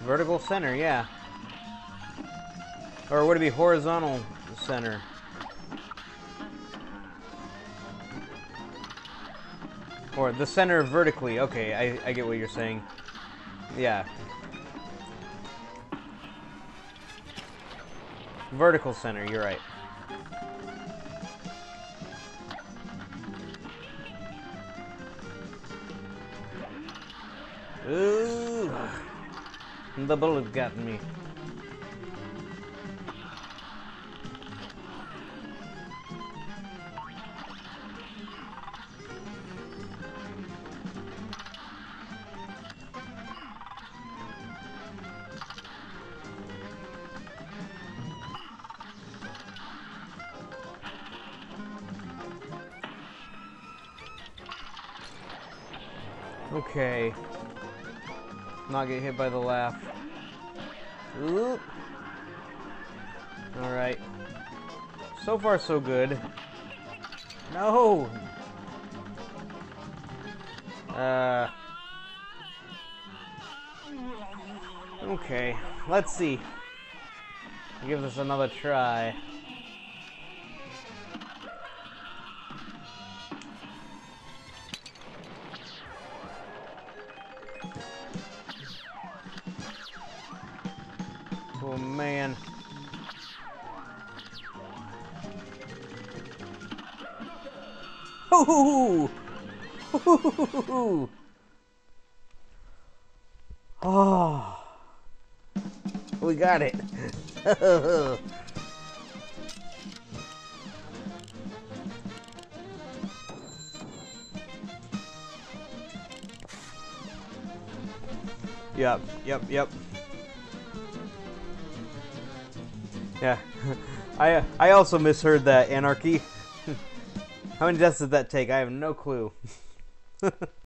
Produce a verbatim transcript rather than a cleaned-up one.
Vertical center, yeah. Or would it be horizontal center? Or the center vertically. Okay, I, I get what you're saying. Yeah. Vertical center, you're right. Ooh. The bullet got me. Okay. Not get hit by the laugh. Oop. Alright. So far, so good. No! Uh. Okay. Let's see. Give this another try. Oh man. Hoo hoo. Oh. We got it. Yep, yep, yep. Yeah, I I also misheard that, Anarchy. How many deaths did that take? I have no clue.